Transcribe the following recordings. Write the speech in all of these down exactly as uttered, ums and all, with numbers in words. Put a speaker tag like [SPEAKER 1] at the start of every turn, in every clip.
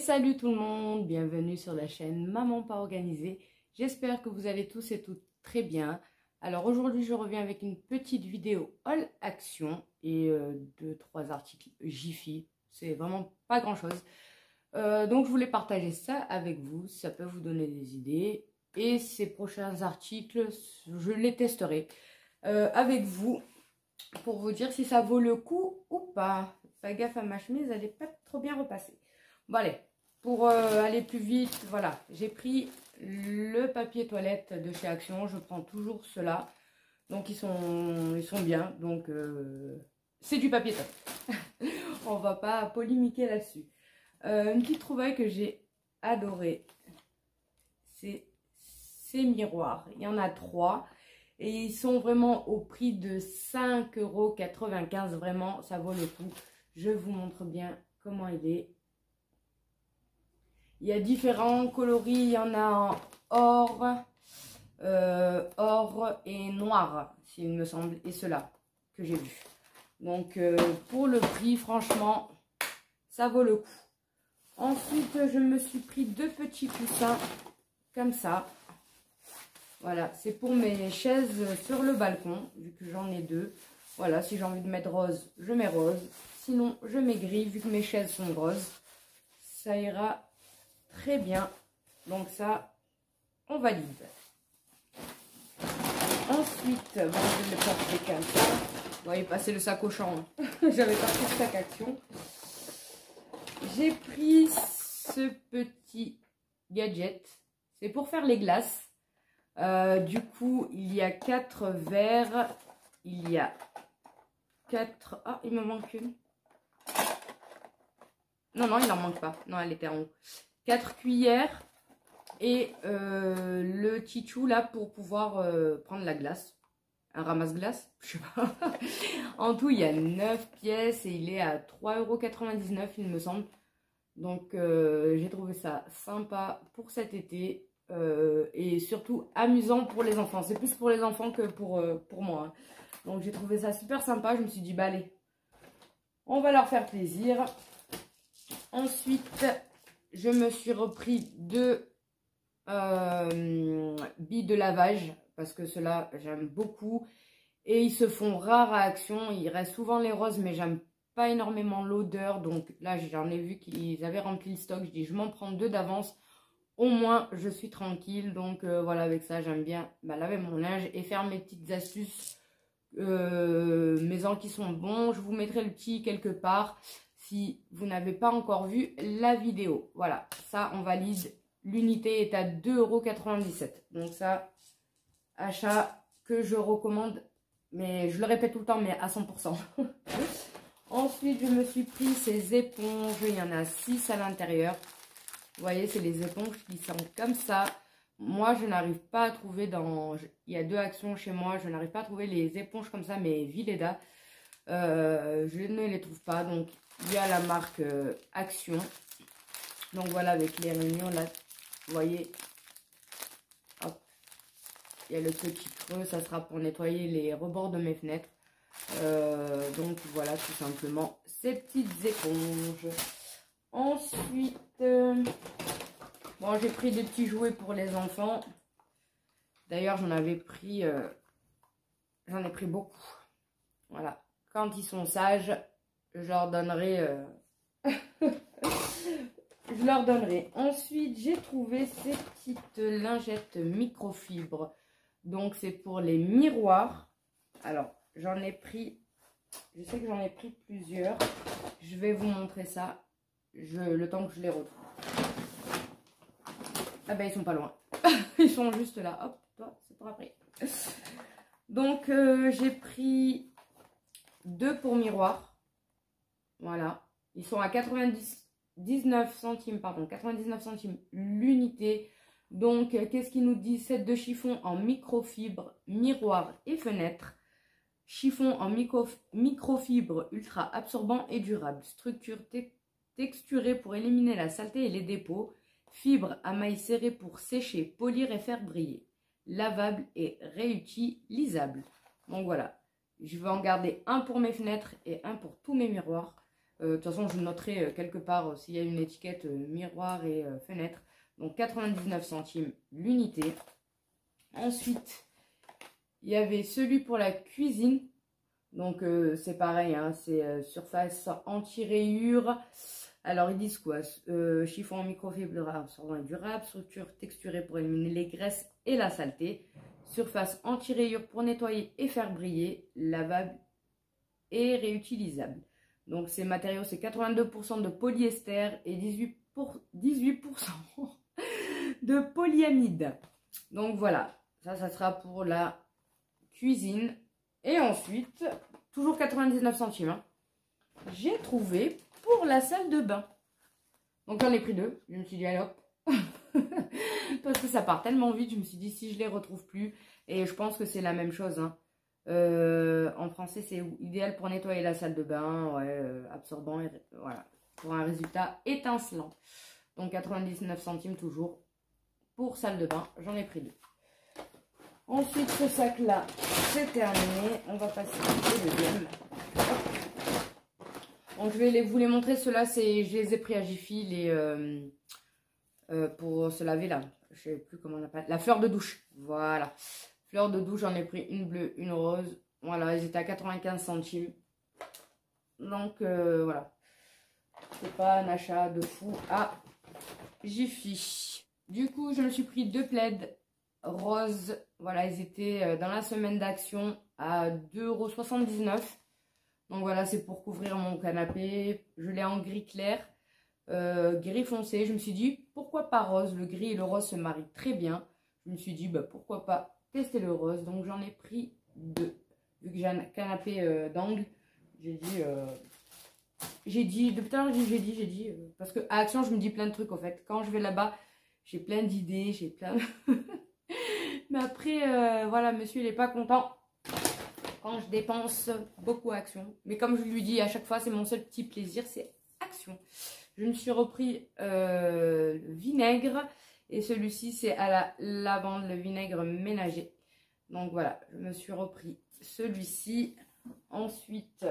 [SPEAKER 1] salut tout le monde, bienvenue sur la chaîne Maman Pas Organisée. J'espère que vous allez tous et toutes très bien. Alors aujourd'hui je reviens avec une petite vidéo All Action et euh, deux trois articles Jiffy. C'est vraiment pas grand chose. Euh, donc je voulais partager ça avec vous, ça peut vous donner des idées. Et ces prochains articles, je les testerai euh, avec vous pour vous dire si ça vaut le coup ou pas. Fais gaffe à ma chemise, elle n'est pas trop bien repassée. Bon allez, pour euh, aller plus vite, voilà, j'ai pris le papier toilette de chez Action. Je prends toujours cela. Donc ils sont, ils sont bien. Donc euh, c'est du papier toilette. On va pas polémiquer là-dessus. Euh, une petite trouvaille que j'ai adorée, c'est ces miroirs. Il y en a trois. Et ils sont vraiment au prix de cinq euros quatre-vingt-quinze. Vraiment, ça vaut le coup. Je vous montre bien comment il est. Il y a différents coloris. Il y en a en or, euh, or et noir, s'il me semble. Et ceux-là que j'ai vu. Donc, euh, pour le prix, franchement, ça vaut le coup. Ensuite, je me suis pris deux petits coussins comme ça. Voilà, c'est pour mes chaises sur le balcon, vu que j'en ai deux. Voilà, si j'ai envie de mettre rose, je mets rose. Sinon, je mets gris, vu que mes chaises sont roses. Ça ira très bien. Donc ça, on valide. Ensuite, bon, je vais le porter comme ça. Vous voyez passer le sac au champ. J'avais pas pris le sac Action. J'ai pris ce petit gadget. C'est pour faire les glaces. Euh, du coup, il y a quatre verres. Il y a quatre... Ah, il me manque une. Non, non, il n'en manque pas. Non, elle était en haut. Quatre cuillères. Et euh, le tichou là pour pouvoir euh, prendre la glace. Un ramasse-glace. Je sais pas. En tout, il y a neuf pièces. Et il est à trois euros quatre-vingt-dix-neuf, il me semble. Donc, euh, j'ai trouvé ça sympa pour cet été. Euh, et surtout amusant pour les enfants. C'est plus pour les enfants que pour, euh, pour moi. Hein. Donc j'ai trouvé ça super sympa. Je me suis dit, bah allez, on va leur faire plaisir. Ensuite, je me suis repris deux euh, billes de lavage. Parce que ceux-là, j'aime beaucoup. Et ils se font rares à Action. Il reste souvent les roses, mais j'aime pas énormément l'odeur. Donc là, j'en ai vu qu'ils avaient rempli le stock. Je dis, je m'en prends deux d'avance. Au moins, je suis tranquille. Donc, euh, voilà, avec ça, j'aime bien bah, laver mon linge et faire mes petites astuces euh, maison qui sont bons. Je vous mettrai le petit quelque part si vous n'avez pas encore vu la vidéo. Voilà, ça, on valide. L'unité est à deux euros quatre-vingt-dix-sept. Donc, ça, achat que je recommande. Mais je le répète tout le temps, mais à cent pour cent. Ensuite, je me suis pris ces éponges. Il y en a six à l'intérieur. Vous voyez, c'est les éponges qui sont comme ça. Moi, je n'arrive pas à trouver dans... Il y a deux Actions chez moi. Je n'arrive pas à trouver les éponges comme ça, mais Villeda. Euh, je ne les trouve pas. Donc, il y a la marque euh, Action. Donc, voilà, avec les réunions, là, vous voyez. Hop. Il y a le petit creux. Ça sera pour nettoyer les rebords de mes fenêtres. Euh, donc, voilà, tout simplement, ces petites éponges. Ensuite, euh, bon, j'ai pris des petits jouets pour les enfants. D'ailleurs, j'en avais pris, euh, j'en ai pris beaucoup. Voilà. Quand ils sont sages, je leur donnerai, euh, je leur donnerai. Ensuite, j'ai trouvé ces petites lingettes microfibres. Donc, c'est pour les miroirs. Alors, j'en ai pris, je sais que j'en ai pris plusieurs. Je vais vous montrer ça. Je, le temps que je les retrouve. Ah ben ils sont pas loin. Ils sont juste là. Hop, toi, c'est pour après. Donc euh, j'ai pris deux pour miroir. Voilà. Ils sont à quatre-vingt-dix-neuf centimes, pardon, quatre-vingt-dix-neuf centimes l'unité. Donc euh, qu'est-ce qu'il nous dit? Set de chiffon en microfibre, miroir et fenêtre. Chiffon en micro, microfibre ultra absorbant et durable. Structure technique. Texturé pour éliminer la saleté et les dépôts. Fibre à mailles serrées pour sécher, polir et faire briller. Lavable et réutilisable. Donc voilà. Je vais en garder un pour mes fenêtres et un pour tous mes miroirs. Euh, de toute façon, je noterai euh, quelque part euh, s'il y a une étiquette euh, miroir et euh, fenêtre. Donc quatre-vingt-dix-neuf centimes l'unité. Ensuite, il y avait celui pour la cuisine. Donc euh, c'est pareil, hein, c'est euh, surface anti-rayures. Alors ils disent quoi? euh, Chiffon en microfibre absorbant et durable, structure texturée pour éliminer les graisses et la saleté, surface anti-rayures pour nettoyer et faire briller, lavable et réutilisable. Donc ces matériaux, c'est quatre-vingt-deux pour cent de polyester et dix-huit pour cent, dix-huit pour cent de polyamide. Donc voilà, ça, ça sera pour la cuisine. Et ensuite, toujours quatre-vingt-dix-neuf centimes, hein, j'ai trouvé pour la salle de bain. Donc j'en ai pris deux. Je me suis dit, allez hop. Parce que ça part tellement vite, je me suis dit, si je les retrouve plus. Et je pense que c'est la même chose. Hein. Euh, en français, c'est idéal pour nettoyer la salle de bain. Ouais, euh, absorbant. Et, voilà. Pour un résultat étincelant. Donc quatre-vingt-dix-neuf centimes toujours. Pour salle de bain, j'en ai pris deux. Ensuite, ce sac-là, c'est terminé. On va passer au deuxième. Donc, je vais les, vous les montrer. Ceux-là, je les ai pris à Jiffy les, euh, euh, pour se laver là. Je sais plus comment on appelle. La fleur de douche. Voilà. Fleur de douche, j'en ai pris une bleue, une rose. Voilà, ils étaient à quatre-vingt-quinze centimes. Donc, euh, voilà. C'est pas un achat de fou à Jiffy. Du coup, je me suis pris deux plaids roses. Voilà, ils étaient dans la semaine d'action à deux euros soixante-dix-neuf. Donc voilà, c'est pour couvrir mon canapé. Je l'ai en gris clair, euh, gris foncé. Je me suis dit, pourquoi pas rose? Le gris et le rose se marient très bien. Je me suis dit, bah, pourquoi pas tester le rose. Donc j'en ai pris deux. Vu que j'ai un canapé euh, d'angle, j'ai dit... Euh, j'ai dit, depuis tout à l'heure, j'ai dit, j'ai dit... Euh, parce que à Action, je me dis plein de trucs, en fait. Quand je vais là-bas, j'ai plein d'idées, j'ai plein... Mais après, euh, voilà, monsieur, il n'est pas content quand je dépense beaucoup à Action. Mais comme je lui dis à chaque fois, c'est mon seul petit plaisir, c'est Action. Je me suis repris euh, le vinaigre. Et celui-ci, c'est à la lavande, le vinaigre ménager. Donc voilà, je me suis repris celui-ci. Ensuite,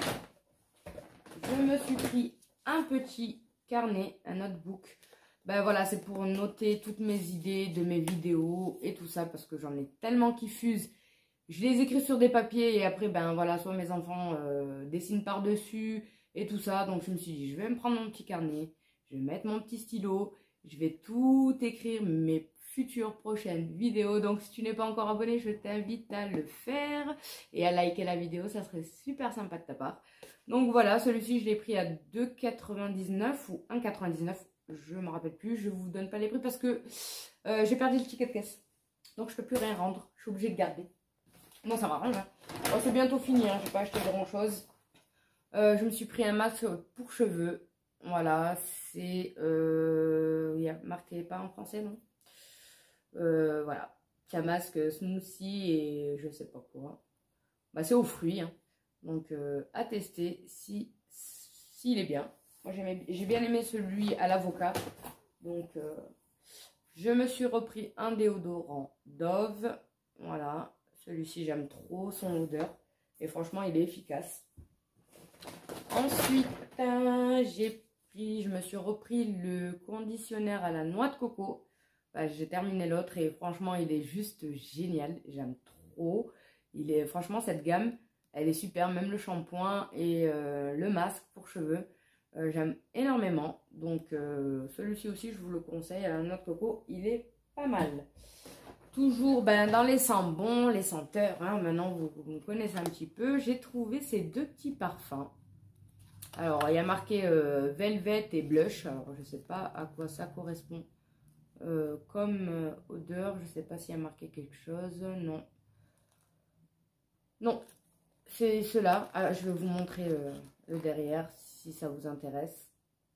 [SPEAKER 1] je me suis pris un petit carnet, un notebook. Ben voilà, c'est pour noter toutes mes idées de mes vidéos et tout ça, parce que j'en ai tellement qui fusent. Je les écris sur des papiers et après, ben voilà, soit mes enfants euh, dessinent par-dessus et tout ça. Donc je me suis dit, je vais me prendre mon petit carnet, je vais mettre mon petit stylo, je vais tout écrire, mes futures prochaines vidéos. Donc si tu n'es pas encore abonné, je t'invite à le faire et à liker la vidéo, ça serait super sympa de ta part. Donc voilà, celui-ci, je l'ai pris à deux euros quatre-vingt-dix-neuf ou un euro quatre-vingt-dix-neuf. Je ne me rappelle plus, je ne vous donne pas les prix parce que euh, j'ai perdu le ticket de caisse. Donc je ne peux plus rien rendre, je suis obligée de garder. Non, ça m'arrange. Hein. Oh, c'est bientôt fini, hein. Je n'ai pas acheté grand chose. Euh, je me suis pris un masque pour cheveux. Voilà, c'est... Euh, il y a marqué pas en français, non euh, Voilà, c'est un masque smoothie et je sais pas quoi. Bah, c'est aux fruits. Hein. Donc, euh, à tester si s'il est bien. Moi, j'ai bien aimé celui à l'avocat. Donc, euh, je me suis repris un déodorant Dove. Voilà. Celui-ci, j'aime trop son odeur. Et franchement, il est efficace. Ensuite, euh, j'ai pris, je me suis repris le conditionnaire à la noix de coco. Bah, j'ai terminé l'autre et franchement, il est juste génial. J'aime trop. Il est, franchement, cette gamme, elle est super. Même le shampoing et euh, le masque pour cheveux. Euh, j'aime énormément. Donc, euh, celui-ci aussi, je vous le conseille. À la noix de coco, il est pas mal. Toujours ben, dans les sambons, les senteurs. Hein, maintenant, vous, vous me connaissez un petit peu. J'ai trouvé ces deux petits parfums. Alors, il y a marqué euh, Velvet et Blush. Alors, je ne sais pas à quoi ça correspond euh, comme euh, odeur. Je ne sais pas s'il y a marqué quelque chose. Non. Non. C'est ceux-là. Ah, je vais vous montrer euh, le derrière si ça vous intéresse.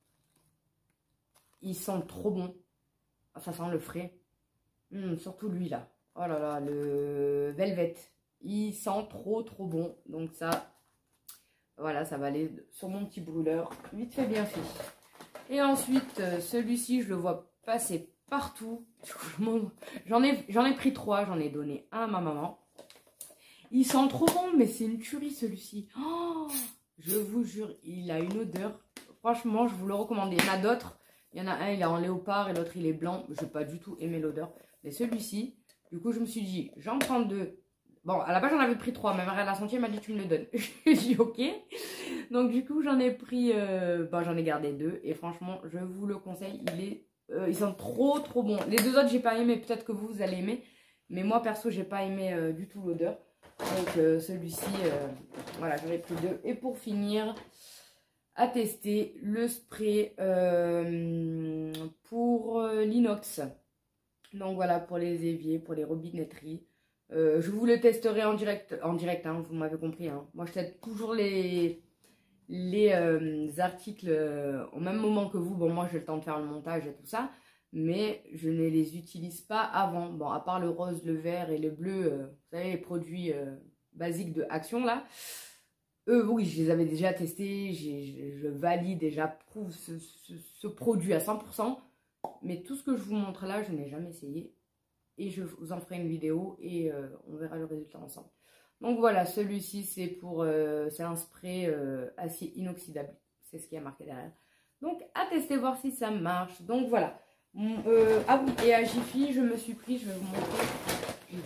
[SPEAKER 1] Ils sentent trop bon. Ça sent le frais. Mmh, surtout lui là. Oh là là, le Velvet. Il sent trop trop bon. Donc ça... Voilà, ça va aller sur mon petit brûleur. Vite fait, bien fait. Et ensuite, euh, celui-ci, je le vois passer partout. J'en ai, j'en ai pris trois. J'en ai donné un à ma maman. Il sent trop bon, mais c'est une tuerie celui-ci. Oh, Je vous jure, il a une odeur. Franchement, je vous le recommande. Il y en a d'autres. Il y en a un, il est en léopard et l'autre, il est blanc. Je n'ai pas du tout aimé l'odeur. Mais celui-ci, du coup, je me suis dit, j'en prends deux. Bon, à la base, j'en avais pris trois. Ma mère, elle a senti, elle m'a dit, tu me le donnes. J'ai dit, ok. Donc, du coup, j'en ai pris, euh, bah, j'en ai gardé deux. Et franchement, je vous le conseille. Il est, euh, ils sont trop, trop bons. Les deux autres, j'ai pas aimé. Peut-être que vous, vous allez aimer. Mais moi, perso, j'ai pas aimé euh, du tout l'odeur. Donc, euh, celui-ci, euh, voilà, j'en ai pris deux. Et pour finir, à tester le spray euh, pour euh, l'inox. Donc, voilà, pour les éviers, pour les robinetteries. Euh, je vous le testerai en direct, en direct hein, vous m'avez compris. Hein. Moi, je teste toujours les, les euh, articles euh, au même moment que vous. Bon, moi, j'ai le temps de faire le montage et tout ça. Mais je ne les utilise pas avant. Bon, à part le rose, le vert et le bleu, euh, vous savez, les produits euh, basiques de Action, là. Eux, oui, je les avais déjà testés. Je, je valide et j'approuve ce, ce, ce produit à cent pour cent. Mais tout ce que je vous montre là, je n'ai jamais essayé. Et je vous en ferai une vidéo et euh, on verra le résultat ensemble. Donc voilà, celui-ci c'est pour, euh, c'est un spray euh, acier inoxydable. C'est ce qui a marqué derrière. Donc à tester, voir si ça marche. Donc voilà. Euh, ah oui, et à Jiffy, je me suis pris, je vais vous montrer,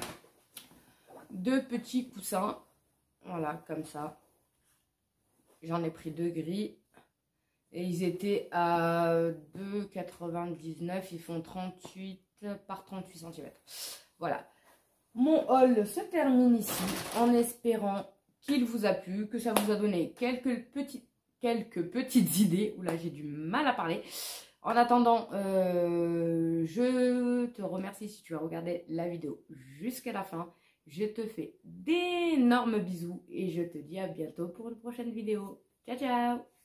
[SPEAKER 1] deux petits coussins. Voilà, comme ça. J'en ai pris deux gris. Et ils étaient à deux euros quatre-vingt-dix-neuf. Ils font trente-huit par trente-huit centimètres. Voilà. Mon haul se termine ici en espérant qu'il vous a plu, que ça vous a donné quelques petites, quelques petites idées. Oula, j'ai du mal à parler. En attendant, euh, je te remercie si tu as regardé la vidéo jusqu'à la fin. Je te fais d'énormes bisous et je te dis à bientôt pour une prochaine vidéo. Ciao, ciao!